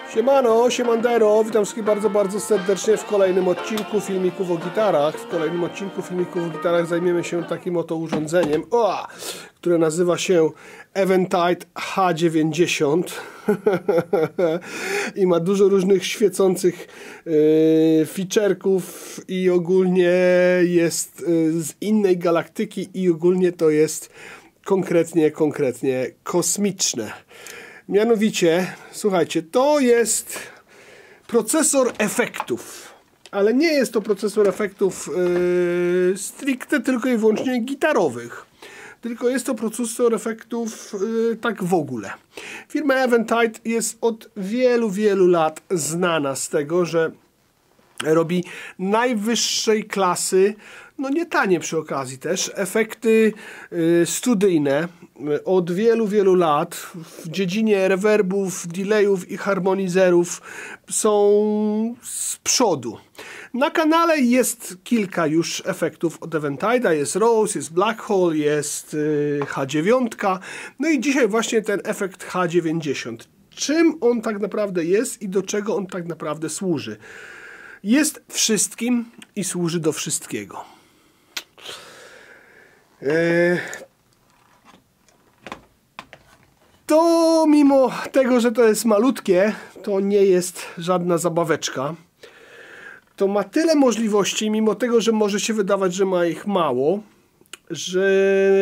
Siemano, siemandero, witam wszystkich bardzo serdecznie w kolejnym odcinku filmików o gitarach. W kolejnym odcinku filmików o gitarach zajmiemy się takim oto urządzeniem, które nazywa się Eventide H90 i ma dużo różnych świecących feature'ków i ogólnie jest z innej galaktyki i ogólnie to jest konkretnie kosmiczne. Mianowicie, słuchajcie, to jest procesor efektów, ale nie jest to procesor efektów stricte tylko i wyłącznie gitarowych, tylko jest to procesor efektów tak w ogóle. Firma Eventide jest od wielu lat znana z tego, że robi najwyższej klasy, no nie tanie przy okazji też, efekty studyjne. Od wielu lat w dziedzinie reverbów, delayów i harmonizerów są z przodu. Na kanale jest kilka już efektów od Eventide'a. Jest Rose, jest Black Hole, jest H9. No i dzisiaj właśnie ten efekt H90. Czym on tak naprawdę jest i do czego on tak naprawdę służy? Jest wszystkim i służy do wszystkiego. To mimo tego, że to jest malutkie, to nie jest żadna zabaweczka. To ma tyle możliwości, mimo tego, że może się wydawać, że ma ich mało, że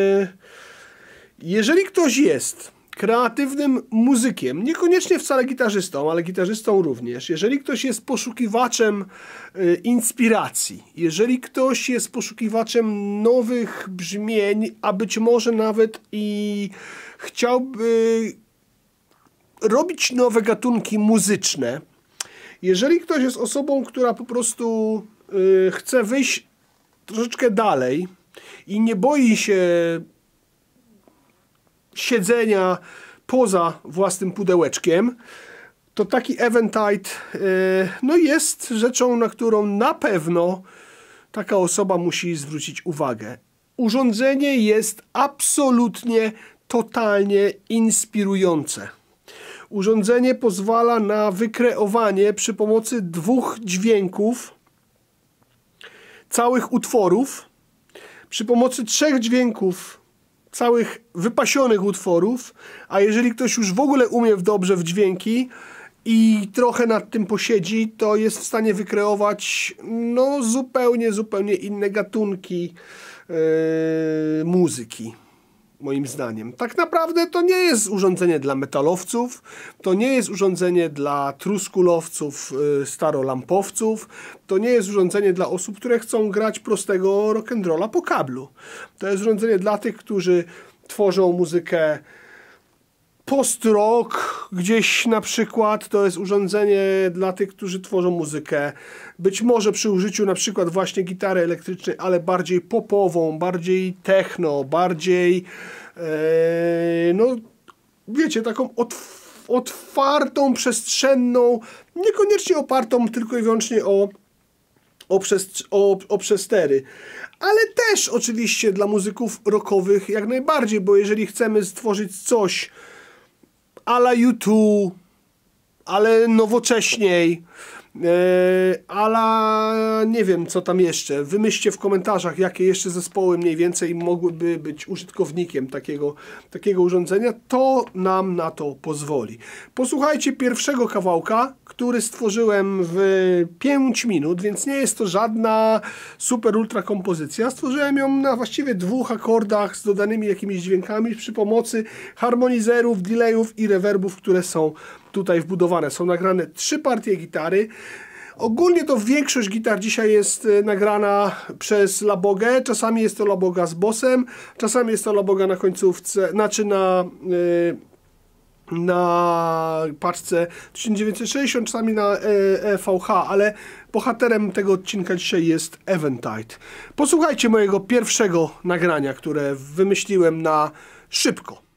jeżeli ktoś jest kreatywnym muzykiem, niekoniecznie wcale gitarzystą, ale gitarzystą również, jeżeli ktoś jest poszukiwaczem inspiracji, jeżeli ktoś jest poszukiwaczem nowych brzmień, a być może nawet i chciałby robić nowe gatunki muzyczne, jeżeli ktoś jest osobą, która po prostu chce wyjść troszeczkę dalej i nie boi się siedzenia poza własnym pudełeczkiem, to taki Eventide no jest rzeczą, na którą na pewno taka osoba musi zwrócić uwagę. Urządzenie jest absolutnie, totalnie inspirujące. Urządzenie pozwala na wykreowanie przy pomocy dwóch dźwięków całych utworów, przy pomocy trzech dźwięków całych wypasionych utworów, a jeżeli ktoś już w ogóle umie dobrze w dźwięki i trochę nad tym posiedzi, to jest w stanie wykreować no zupełnie inne gatunki muzyki. Moim zdaniem. Tak naprawdę to nie jest urządzenie dla metalowców, to nie jest urządzenie dla truskulowców, starolampowców, to nie jest urządzenie dla osób, które chcą grać prostego rock'n'rolla po kablu. To jest urządzenie dla tych, którzy tworzą muzykę post-rock gdzieś na przykład. To jest urządzenie dla tych, którzy tworzą muzykę być może przy użyciu na przykład właśnie gitary elektrycznej, ale bardziej popową, bardziej techno, bardziej no wiecie, taką otwartą, przestrzenną, niekoniecznie opartą tylko i wyłącznie o przestery. Ale też oczywiście dla muzyków rockowych jak najbardziej, bo jeżeli chcemy stworzyć coś a la U2, ale nowocześniej, ale nie wiem co tam jeszcze. Wymyślcie w komentarzach, jakie jeszcze zespoły mniej więcej mogłyby być użytkownikiem takiego urządzenia. To nam na to pozwoli. Posłuchajcie pierwszego kawałka, który stworzyłem w 5 minut, więc nie jest to żadna super ultra kompozycja. Stworzyłem ją na właściwie 2 akordach z dodanymi jakimiś dźwiękami przy pomocy harmonizerów, delayów i reverbów, które są tutaj wbudowane. Są nagrane 3 partie gitary. Ogólnie to większość gitar dzisiaj jest nagrana przez Labogę. Czasami jest to Laboga z Bossem, czasami jest to Laboga na końcówce, znaczy na paczce 1960, czasami na EVH, ale bohaterem tego odcinka dzisiaj jest Eventide. Posłuchajcie mojego pierwszego nagrania, które wymyśliłem na szybko.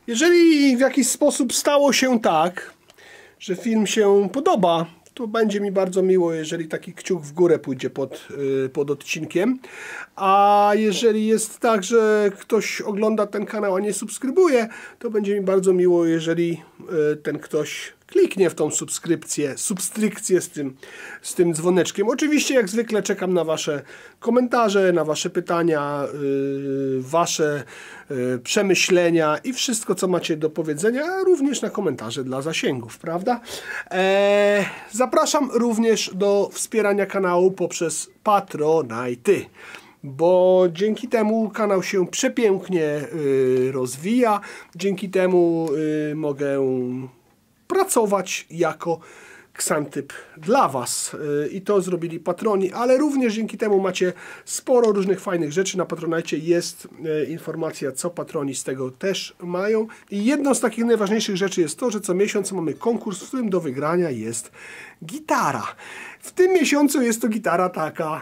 Jeżeli w jakiś sposób stało się tak, że film się podoba, to będzie mi bardzo miło, jeżeli taki kciuk w górę pójdzie pod odcinkiem. A jeżeli jest tak, że ktoś ogląda ten kanał, a nie subskrybuje, to będzie mi bardzo miło, jeżeli ten ktoś kliknie w tą substrykcję z tym dzwoneczkiem. Oczywiście, jak zwykle, czekam na wasze komentarze, na wasze pytania, wasze przemyślenia i wszystko, co macie do powiedzenia, a również na komentarze dla zasięgów, prawda? Zapraszam również do wspierania kanału poprzez Patronite, bo dzięki temu kanał się przepięknie rozwija, dzięki temu mogę pracować jako Xantyp dla was i to zrobili patroni, ale również dzięki temu macie sporo różnych fajnych rzeczy. Na Patronite jest informacja, co patroni z tego też mają i jedną z takich najważniejszych rzeczy jest to, że co miesiąc mamy konkurs, w którym do wygrania jest gitara. W tym miesiącu jest to gitara taka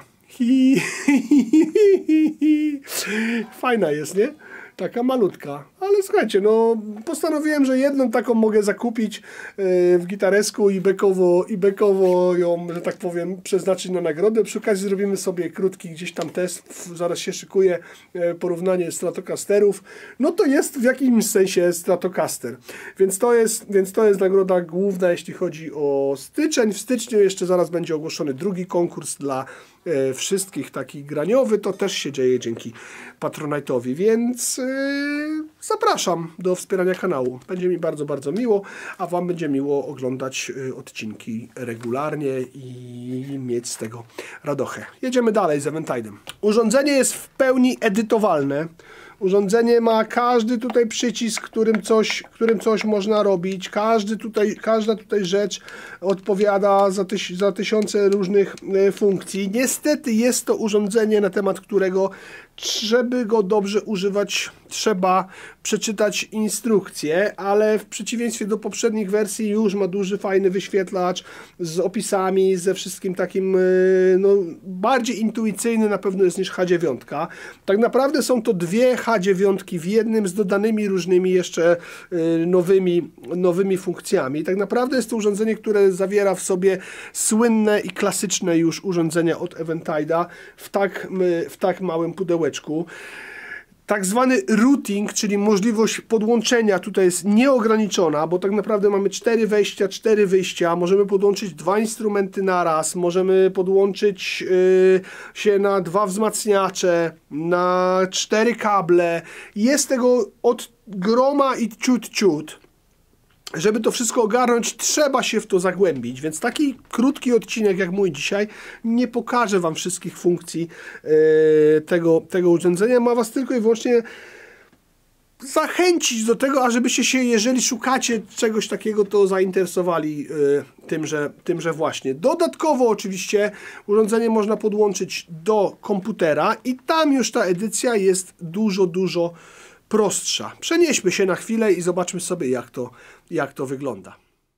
fajna jest, nie? Taka malutka, ale słuchajcie, no postanowiłem, że jedną taką mogę zakupić w Gitaresku i bekowo ją, że tak powiem, przeznaczyć na nagrodę. Przy okazji zrobimy sobie krótki gdzieś tam test, zaraz się szykuje porównanie Stratocasterów. No to jest w jakimś sensie Stratocaster, więc to jest nagroda główna, jeśli chodzi o styczeń. W styczniu jeszcze zaraz będzie ogłoszony drugi konkurs dla wszystkich, taki graniowy, to też się dzieje dzięki Patronite'owi, więc zapraszam do wspierania kanału. Będzie mi bardzo, bardzo miło, a wam będzie miło oglądać odcinki regularnie i mieć z tego radochę. Jedziemy dalej z Eventide'em. Urządzenie jest w pełni edytowalne. Urządzenie ma każdy tutaj przycisk, którym coś można robić. Każda tutaj rzecz odpowiada za tysiące różnych funkcji. Niestety jest to urządzenie, na temat którego, żeby go dobrze używać, trzeba przeczytać instrukcję, ale w przeciwieństwie do poprzednich wersji już ma duży, fajny wyświetlacz z opisami, ze wszystkim takim no, bardziej intuicyjny na pewno jest niż H9. Tak naprawdę są to dwie H9 w jednym z dodanymi różnymi jeszcze nowymi funkcjami. Tak naprawdę jest to urządzenie, które zawiera w sobie słynne i klasyczne już urządzenia od Eventide'a w tak małym pudełeczku. Tak zwany routing, czyli możliwość podłączenia tutaj jest nieograniczona, bo tak naprawdę mamy 4 wejścia, 4 wyjścia, możemy podłączyć 2 instrumenty na raz, możemy podłączyć się na 2 wzmacniacze, na 4 kable. Jest tego od groma i ciut. Żeby to wszystko ogarnąć, trzeba się w to zagłębić, więc taki krótki odcinek jak mój dzisiaj nie pokaże wam wszystkich funkcji tego urządzenia. Ma was tylko i wyłącznie zachęcić do tego, ażebyście się, jeżeli szukacie czegoś takiego, to zainteresowali tymże właśnie. Dodatkowo oczywiście urządzenie można podłączyć do komputera i tam już ta edycja jest dużo prostsza. Przenieśmy się na chwilę i zobaczmy sobie, jak to wygląda.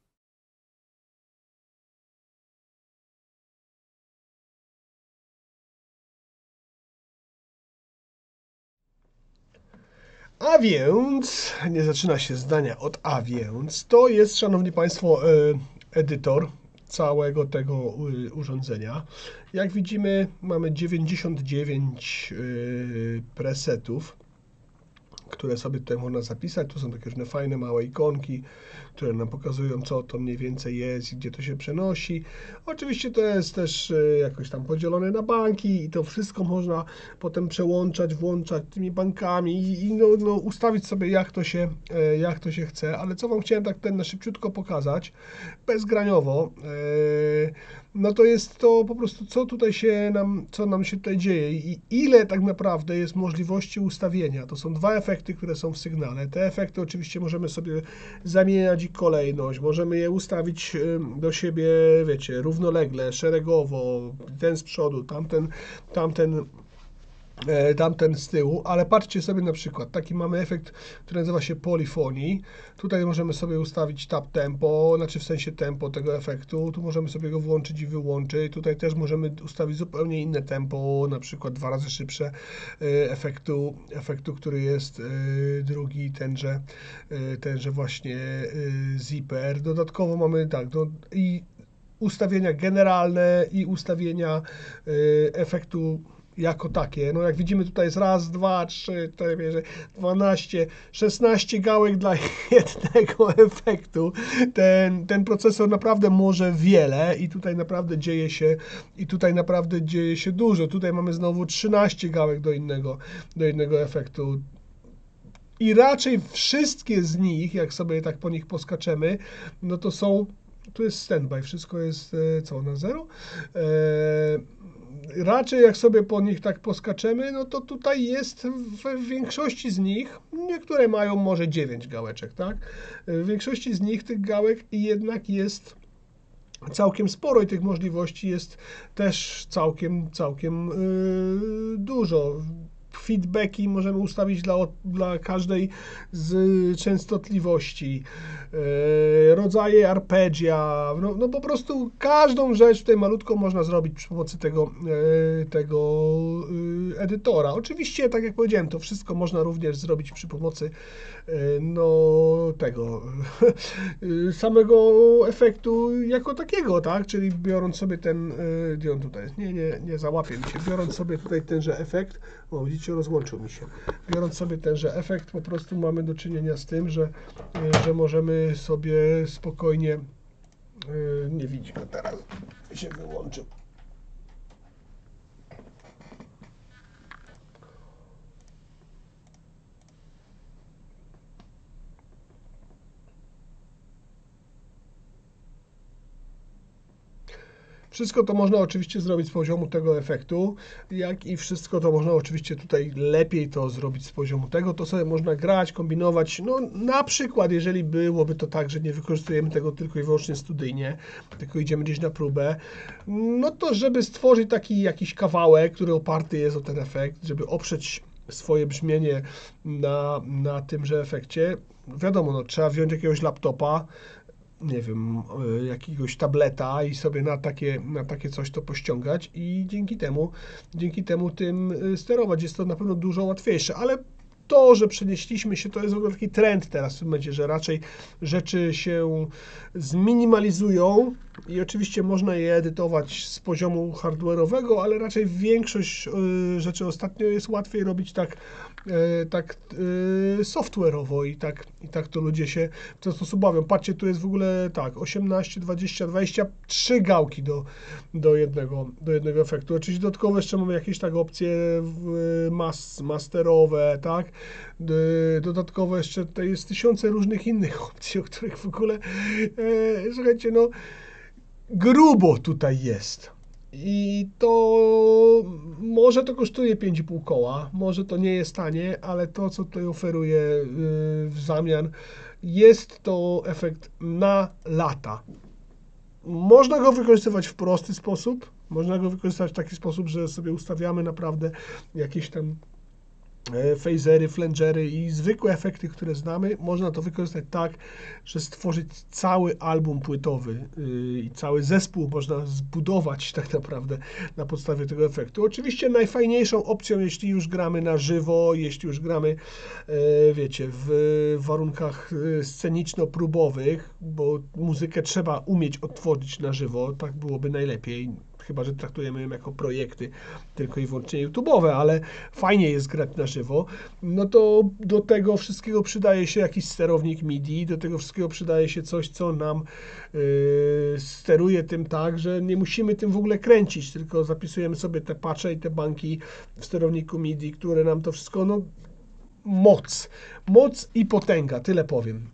A więc, nie zaczyna się zdania od a więc, to jest, szanowni państwo, edytor całego tego urządzenia. Jak widzimy, mamy 99 presetów, które sobie tutaj można zapisać. Tu są takie różne fajne małe ikonki, które nam pokazują, co to mniej więcej jest i gdzie to się przenosi. Oczywiście to jest też jakoś tam podzielone na banki i to wszystko można potem przełączać, włączać tymi bankami i no, ustawić sobie jak to się chce, ale co wam chciałem tak na szybciutko pokazać, bezgraniowo, no to jest to po prostu, co nam się tutaj dzieje i ile tak naprawdę jest możliwości ustawienia. To są 2 efekty, które są w sygnale. Te efekty oczywiście możemy sobie zamieniać ich kolejność, możemy je ustawić do siebie, wiecie, równolegle, szeregowo, ten z przodu, tamten tamten z tyłu, ale patrzcie sobie na przykład, taki mamy efekt, który nazywa się Polyphony. Tutaj możemy sobie ustawić tab tempo, znaczy w sensie tempo tego efektu, tu możemy sobie go włączyć i wyłączyć, tutaj też możemy ustawić zupełnie inne tempo, na przykład 2 razy szybsze efektu, który jest drugi, tenże właśnie zipper. Dodatkowo mamy tak, i ustawienia generalne i ustawienia efektu jako takie. No jak widzimy tutaj jest raz, 2, 3, 4, 12, 16 gałek dla jednego efektu. Ten procesor naprawdę może wiele i tutaj naprawdę dzieje się dużo. Tutaj mamy znowu 13 gałek do innego efektu. I raczej wszystkie z nich, jak sobie tak po nich poskaczemy, no to są, tu jest standby, wszystko jest co, na 0? Raczej jak sobie po nich tak poskaczemy, no to tutaj jest w większości z nich, niektóre mają może 9 gałeczek, tak? W większości z nich tych gałek jednak jest całkiem sporo i tych możliwości jest też całkiem dużo. Feedbacki możemy ustawić dla każdej z częstotliwości, rodzaje arpeggia, no po prostu każdą rzecz tutaj malutko można zrobić przy pomocy tego edytora. Oczywiście, tak jak powiedziałem, to wszystko można również zrobić przy pomocy tego samego efektu jako takiego, tak? Czyli biorąc sobie gdzie on tutaj jest? Nie załapie mi się. Biorąc sobie tutaj tenże efekt, o widzicie, rozłączył mi się. Biorąc sobie tenże efekt, po prostu mamy do czynienia z tym, że możemy sobie spokojnie, nie widzi go teraz, się wyłączył. Wszystko to można oczywiście zrobić z poziomu tego efektu, jak i wszystko to można oczywiście tutaj lepiej to zrobić z poziomu tego, to sobie można grać, kombinować, no na przykład jeżeli byłoby to tak, że nie wykorzystujemy tego tylko i wyłącznie studyjnie, tylko idziemy gdzieś na próbę, no to żeby stworzyć taki jakiś kawałek, który oparty jest o ten efekt, żeby oprzeć swoje brzmienie na tymże efekcie, wiadomo, no, trzeba wziąć jakiegoś laptopa, nie wiem, jakiegoś tableta i sobie na takie coś to pościągać i dzięki temu tym sterować. Jest to na pewno dużo łatwiejsze, ale to, że przenieśliśmy się, to jest w ogóle taki trend teraz w tym momencie, że raczej rzeczy się zminimalizują i oczywiście można je edytować z poziomu hardware'owego, ale raczej większość rzeczy ostatnio jest łatwiej robić tak software'owo i tak to ludzie się w ten sposób bawią. Patrzcie, tu jest w ogóle tak, 18, 20, 23 gałki do jednego efektu. Oczywiście dodatkowo jeszcze mamy jakieś tak opcje masterowe, tak? Dodatkowo jeszcze tutaj jest tysiące różnych innych opcji, o których w ogóle, słuchajcie, no grubo tutaj jest. I to może to kosztuje 5,5 koła, może to nie jest tanie, ale to, co tutaj oferuje w zamian, jest to efekt na lata. Można go wykorzystywać w prosty sposób, można go wykorzystywać w taki sposób, że sobie ustawiamy naprawdę jakieś tam phasery, flangery i zwykłe efekty, które znamy, można to wykorzystać tak, że stworzyć cały album płytowy i cały zespół można zbudować tak naprawdę na podstawie tego efektu. Oczywiście najfajniejszą opcją, jeśli już gramy na żywo, jeśli już gramy, wiecie, w warunkach sceniczno-próbowych, bo muzykę trzeba umieć odtworzyć na żywo, tak byłoby najlepiej. Chyba że traktujemy ją jako projekty tylko i wyłącznie YouTube'owe, ale fajnie jest grać na żywo, no to do tego wszystkiego przydaje się jakiś sterownik MIDI, do tego wszystkiego przydaje się coś, co nam steruje tym tak, że nie musimy tym w ogóle kręcić, tylko zapisujemy sobie te patche i te banki w sterowniku MIDI, które nam to wszystko, no moc i potęga, tyle powiem.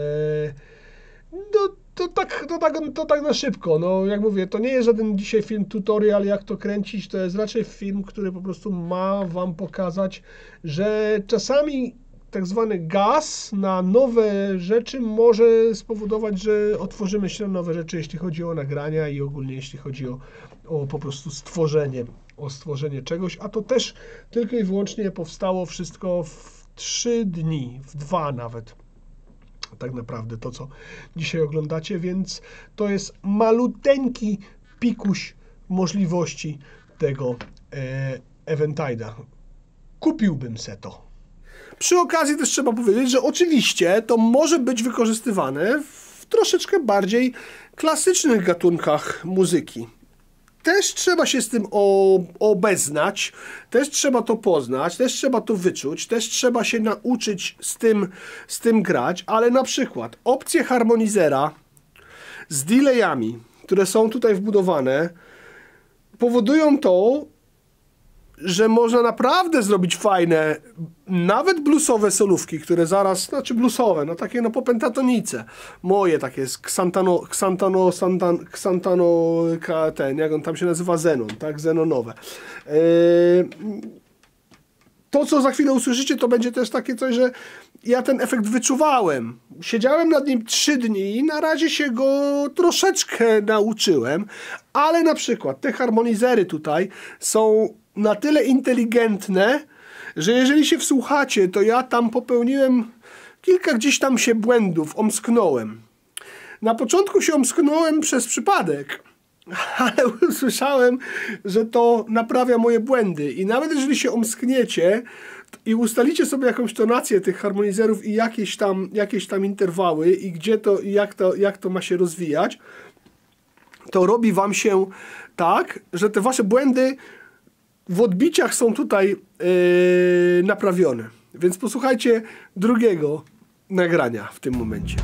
To tak na szybko, no jak mówię, to nie jest żaden dzisiaj film tutorial, jak to kręcić, to jest raczej film, który po prostu ma Wam pokazać, że czasami tak zwany gaz na nowe rzeczy może spowodować, że otworzymy się na nowe rzeczy, jeśli chodzi o nagrania i ogólnie jeśli chodzi o po prostu stworzenie o stworzenie czegoś, a to też tylko i wyłącznie powstało wszystko w 3 dni, w 2 nawet. Tak naprawdę to, co dzisiaj oglądacie, więc to jest maluteńki pikuś możliwości tego Eventide'a. Kupiłbym se to. Przy okazji też trzeba powiedzieć, że oczywiście to może być wykorzystywane w troszeczkę bardziej klasycznych gatunkach muzyki. Też trzeba się z tym obeznać, też trzeba to poznać, też trzeba to wyczuć, też trzeba się nauczyć z tym grać, ale na przykład opcje harmonizera z delayami, które są tutaj wbudowane, powodują to, że można naprawdę zrobić fajne, nawet bluesowe solówki, które zaraz, znaczy bluesowe, no takie no po pentatonice. Moje takie z Xantano, ten, jak on tam się nazywa, Zenon, tak, Zenonowe. To, co za chwilę usłyszycie, to będzie też takie coś, że ja ten efekt wyczuwałem. Siedziałem nad nim 3 dni i na razie się go troszeczkę nauczyłem, ale na przykład te harmonizery tutaj są na tyle inteligentne, że jeżeli się wsłuchacie, to ja tam popełniłem kilka gdzieś tam się błędów, omsknąłem. Na początku się omsknąłem przez przypadek, ale usłyszałem, że to naprawia moje błędy. I nawet jeżeli się omskniecie i ustalicie sobie jakąś tonację tych harmonizerów i jakieś tam interwały i gdzie to i jak to ma się rozwijać, to robi wam się tak, że te wasze błędy w odbiciach są tutaj naprawione. Więc posłuchajcie drugiego nagrania w tym momencie.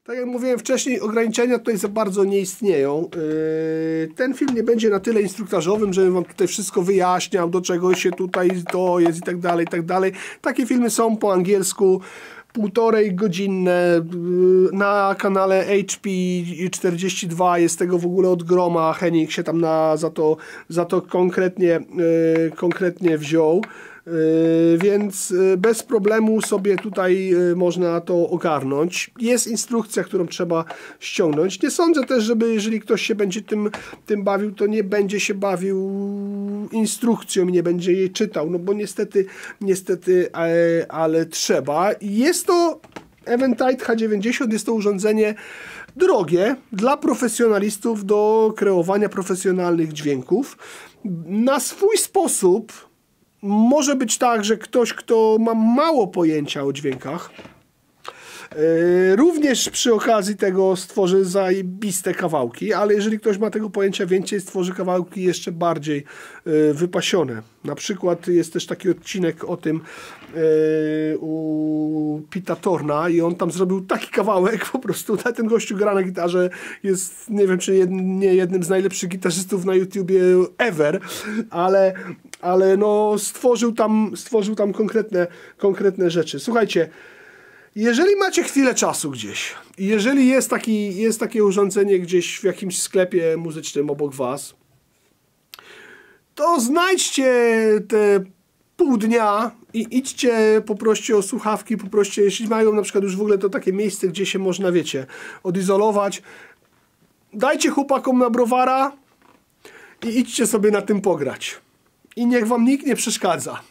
Tak jak mówiłem wcześniej, ograniczenia tutaj za bardzo nie istnieją. Ten film nie będzie na tyle instruktażowym, żebym wam tutaj wszystko wyjaśniał, do czego się tutaj to jest i tak dalej, i tak dalej. Takie filmy są po angielsku, 1,5 godzinne, na kanale HP42 jest tego w ogóle od groma, Henning się tam za to konkretnie wziął. Więc bez problemu sobie tutaj można to ogarnąć. Jest instrukcja, którą trzeba ściągnąć. Nie sądzę też, żeby jeżeli ktoś się będzie tym bawił, to nie będzie się bawił instrukcją i nie będzie jej czytał, no bo niestety, ale trzeba. Jest to Eventide H90, jest to urządzenie drogie dla profesjonalistów do kreowania profesjonalnych dźwięków. Na swój sposób może być tak, że ktoś, kto ma mało pojęcia o dźwiękach, również przy okazji tego stworzy zajebiste kawałki, ale jeżeli ktoś ma tego pojęcia więcej, stworzy kawałki jeszcze bardziej wypasione. Na przykład jest też taki odcinek o tym u Pita Torna i on tam zrobił taki kawałek, po prostu ten gościu gra na gitarze, jest, nie wiem, czy nie jednym z najlepszych gitarzystów na YouTubie ever, ale no stworzył tam konkretne rzeczy. Słuchajcie, jeżeli macie chwilę czasu gdzieś, jeżeli jest takie urządzenie gdzieś w jakimś sklepie muzycznym obok was, to znajdźcie te pół dnia i idźcie, poproście o słuchawki, poproście, jeśli mają na przykład już w ogóle to takie miejsce, gdzie się można, wiecie, odizolować, dajcie chłopakom na browara i idźcie sobie na tym pograć. I niech wam nikt nie przeszkadza.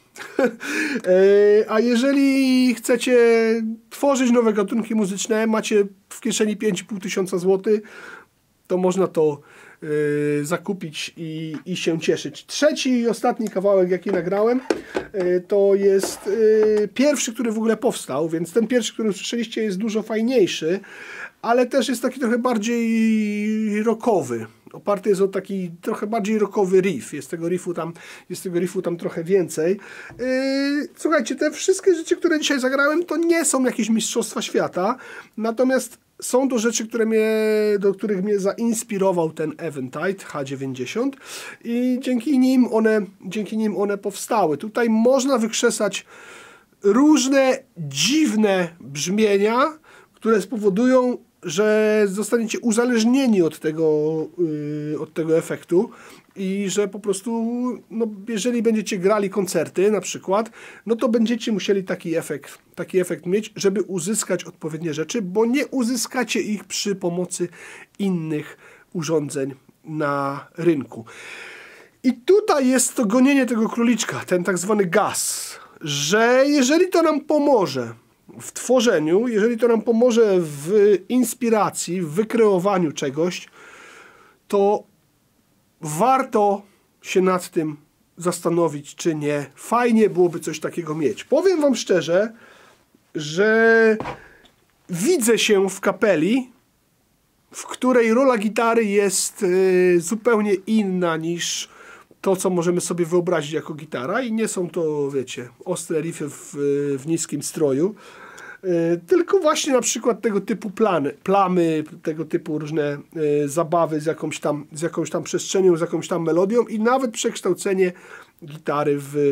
A jeżeli chcecie tworzyć nowe gatunki muzyczne, macie w kieszeni 5500 zł, to można to zakupić i się cieszyć. Trzeci i ostatni kawałek, jaki nagrałem, to jest pierwszy, który w ogóle powstał, więc ten pierwszy, który usłyszeliście, jest dużo fajniejszy, ale też jest taki trochę bardziej rockowy. Oparty jest o taki trochę bardziej rockowy riff. Jest tego riffu tam trochę więcej. Słuchajcie, te wszystkie rzeczy, które dzisiaj zagrałem, to nie są jakieś mistrzostwa świata, natomiast są to rzeczy, do których mnie zainspirował ten Eventide H90 i dzięki nim one powstały. Tutaj można wykrzesać różne dziwne brzmienia, które spowodują, że zostaniecie uzależnieni od tego efektu i że po prostu, no, jeżeli będziecie grali koncerty na przykład, no to będziecie musieli taki efekt mieć, żeby uzyskać odpowiednie rzeczy, bo nie uzyskacie ich przy pomocy innych urządzeń na rynku. I tutaj jest to gonienie tego króliczka, ten tak zwany gaz, że jeżeli to nam pomoże w tworzeniu, jeżeli to nam pomoże w inspiracji, w wykreowaniu czegoś, to warto się nad tym zastanowić, czy nie. Fajnie byłoby coś takiego mieć. Powiem wam szczerze, że widzę się w kapeli, w której rola gitary jest zupełnie inna niż to, co możemy sobie wyobrazić jako gitara i nie są to, wiecie, ostre riffy w niskim stroju, tylko właśnie na przykład tego typu plamy, tego typu różne zabawy z jakąś tam przestrzenią, z jakąś tam melodią i nawet przekształcenie gitary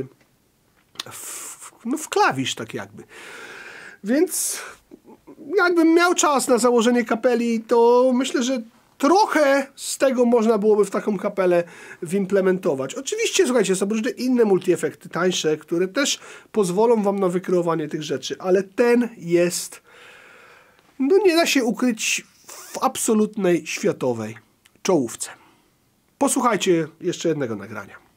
w klawisz, tak jakby. Więc jakbym miał czas na założenie kapeli, to myślę, że trochę z tego można byłoby w taką kapelę wimplementować. Oczywiście, słuchajcie, są różne inne multiefekty tańsze, które też pozwolą wam na wykreowanie tych rzeczy, ale ten jest, no nie da się ukryć, w absolutnej światowej czołówce. Posłuchajcie jeszcze jednego nagrania.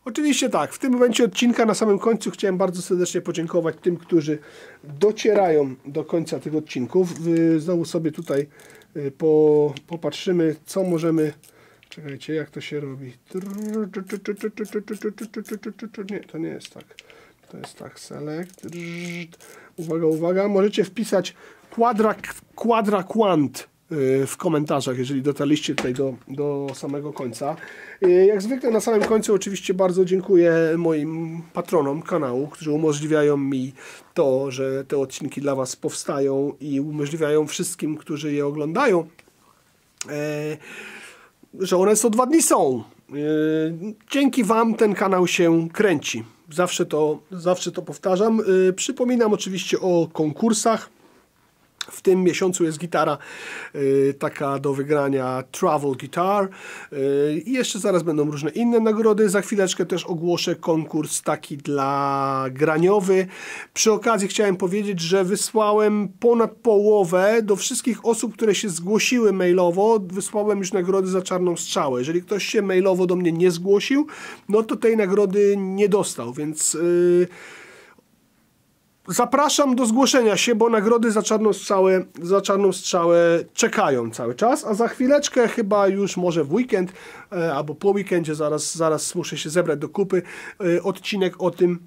Oczywiście tak, w tym momencie odcinka na samym końcu chciałem bardzo serdecznie podziękować tym, którzy docierają do końca tych odcinków. Znowu sobie tutaj popatrzymy, co możemy... Czekajcie, jak to się robi. Nie, to nie jest tak. To jest tak, select. Uwaga, uwaga. Możecie wpisać quadraquant w komentarzach, jeżeli dotarliście tutaj do samego końca. Jak zwykle na samym końcu oczywiście bardzo dziękuję moim patronom kanału, którzy umożliwiają mi to, że te odcinki dla Was powstają i umożliwiają wszystkim, którzy je oglądają, że one co 2 dni są. Dzięki Wam ten kanał się kręci. Zawsze to powtarzam. Przypominam oczywiście o konkursach. W tym miesiącu jest gitara taka do wygrania Travel Guitar i jeszcze zaraz będą różne inne nagrody. Za chwileczkę też ogłoszę konkurs taki dla graniowy. Przy okazji chciałem powiedzieć, że wysłałem ponad połowę do wszystkich osób, które się zgłosiły mailowo. Wysłałem już nagrody za Czarną Strzałę. Jeżeli ktoś się mailowo do mnie nie zgłosił, no to tej nagrody nie dostał, więc... Zapraszam do zgłoszenia się, bo nagrody za Czarną Strzałę czekają cały czas, a za chwileczkę, chyba już może w weekend albo po weekendzie, zaraz muszę się zebrać do kupy, odcinek o tym,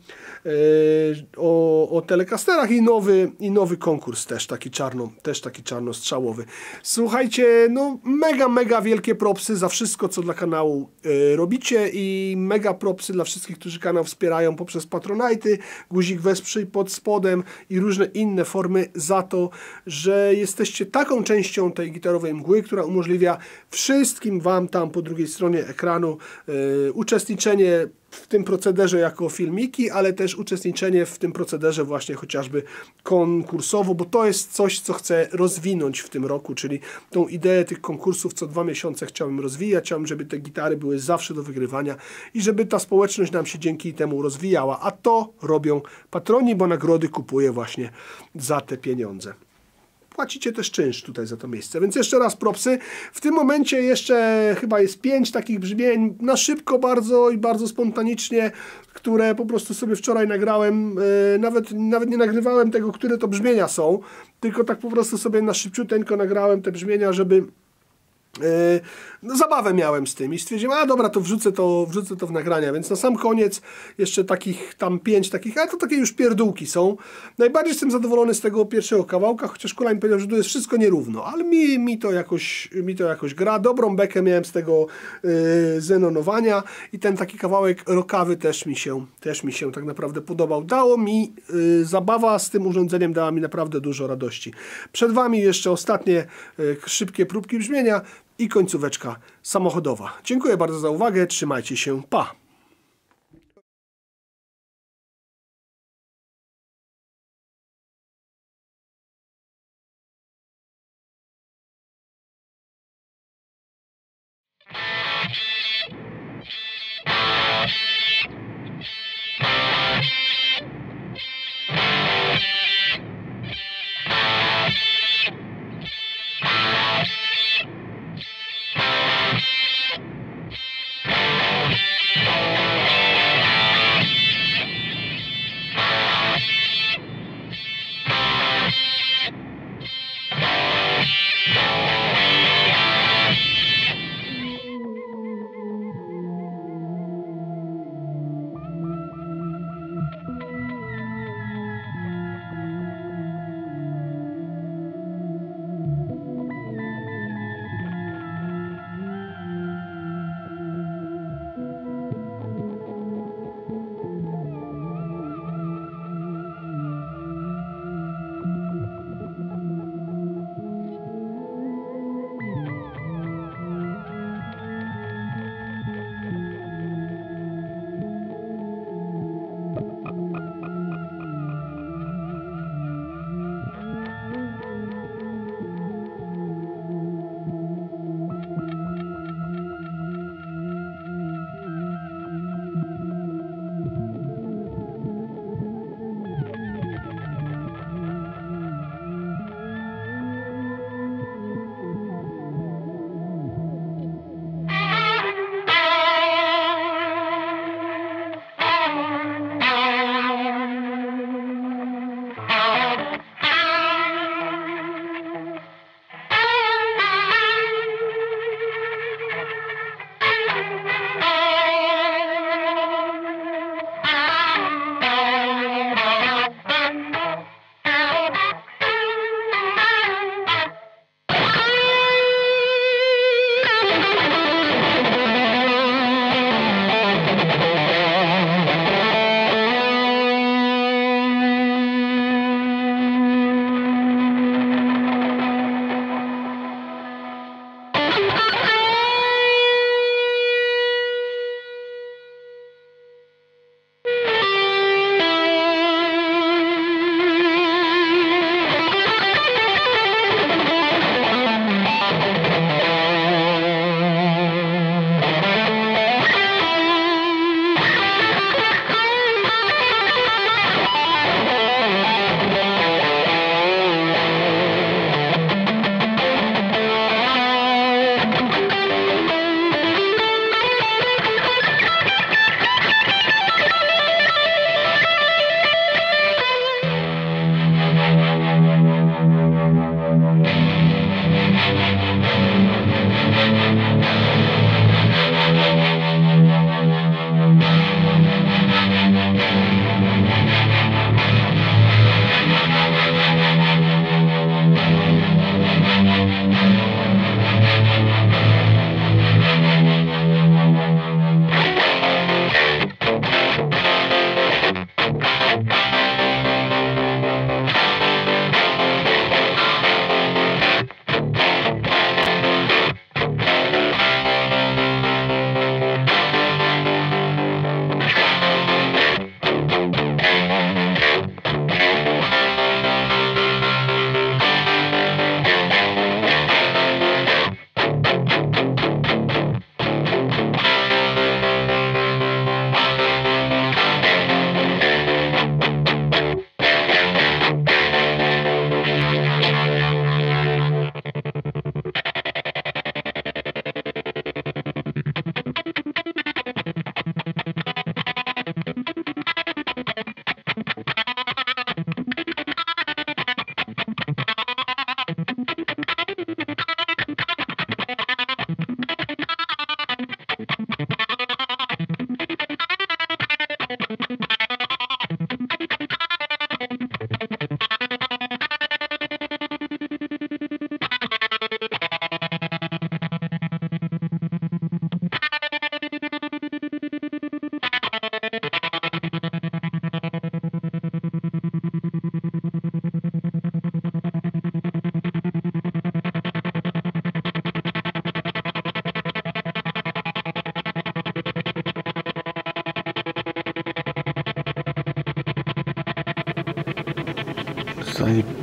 o telecasterach i nowy konkurs też taki czarnostrzałowy. Słuchajcie, no mega wielkie propsy za wszystko, co dla kanału robicie i mega propsy dla wszystkich, którzy kanał wspierają poprzez Patronite'y, guzik wesprzyj pod spodem i różne inne formy za to, że jesteście taką częścią tej gitarowej mgły, która umożliwia wszystkim Wam tam po drugiej stronie ekranu uczestniczenie w tym procederze jako filmiki, ale też uczestniczenie w tym procederze właśnie chociażby konkursowo, bo to jest coś, co chcę rozwinąć w tym roku, czyli tą ideę tych konkursów co 2 miesiące chciałem rozwijać, chciałem, żeby te gitary były zawsze do wygrywania i żeby ta społeczność nam się dzięki temu rozwijała, a to robią patroni, bo nagrody kupuję właśnie za te pieniądze. Płacicie też czynsz tutaj za to miejsce, więc jeszcze raz propsy. W tym momencie jeszcze chyba jest 5 takich brzmień na szybko bardzo i bardzo spontanicznie, które po prostu sobie wczoraj nagrałem. Nawet nie nagrywałem tego, które to brzmienia są, tylko tak po prostu sobie na szybciuteńko nagrałem te brzmienia, żeby... No, zabawę miałem z tym i stwierdziłem, a dobra, to wrzucę to w nagrania, więc na sam koniec jeszcze takich tam 5 takich, ale to takie już pierdółki są. Najbardziej jestem zadowolony z tego pierwszego kawałka, chociaż Kula mi powiedział, że tu jest wszystko nierówno, ale mi to jakoś gra. Dobrą bekę miałem z tego zenonowania i ten taki kawałek rockawy też mi się tak naprawdę podobał. Zabawa z tym urządzeniem dała mi naprawdę dużo radości. Przed Wami jeszcze ostatnie szybkie próbki brzmienia i końcóweczka samochodowa. Dziękuję bardzo za uwagę, trzymajcie się, pa!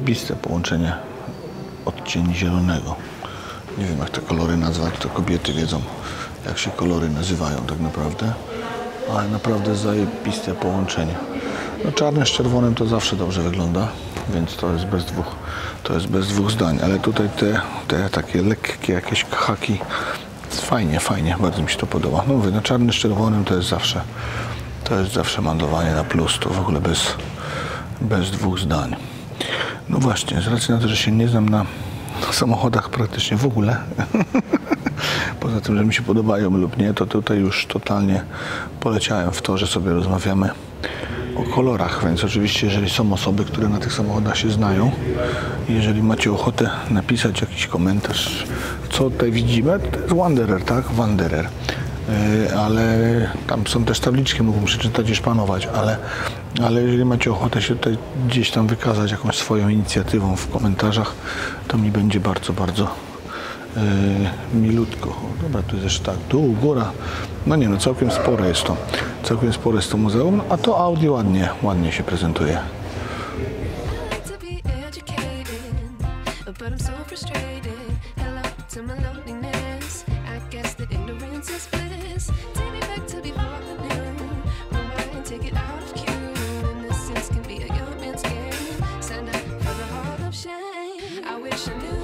zajebiste połączenie odcieni zielonego. Nie wiem, jak te kolory nazwać, to kobiety wiedzą, jak się kolory nazywają tak naprawdę. Ale naprawdę zajebiste połączenie. No czarne z czerwonym to zawsze dobrze wygląda, więc to jest bez dwóch zdań. Ale tutaj te takie lekkie jakieś haki, fajnie, bardzo mi się to podoba. No mówię, no czarny z czerwonym to jest zawsze malowanie na plus, to w ogóle bez dwóch zdań. No właśnie, z racji na to, że się nie znam na samochodach praktycznie w ogóle, poza tym, że mi się podobają lub nie, to tutaj już totalnie poleciałem w to, że sobie rozmawiamy o kolorach, więc oczywiście, jeżeli są osoby, które na tych samochodach się znają, jeżeli macie ochotę napisać jakiś komentarz, co tutaj widzimy, to jest Wanderer, tak? Wanderer. Ale tam są też tabliczki, mógłbym przeczytać i szpanować, ale jeżeli macie ochotę się tutaj gdzieś tam wykazać jakąś swoją inicjatywą w komentarzach, to mi będzie bardzo milutko. O, dobra, tu jest jeszcze tak, dół, góra. No nie, no całkiem spore jest to muzeum, a to Audi ładnie się prezentuje. I wish I knew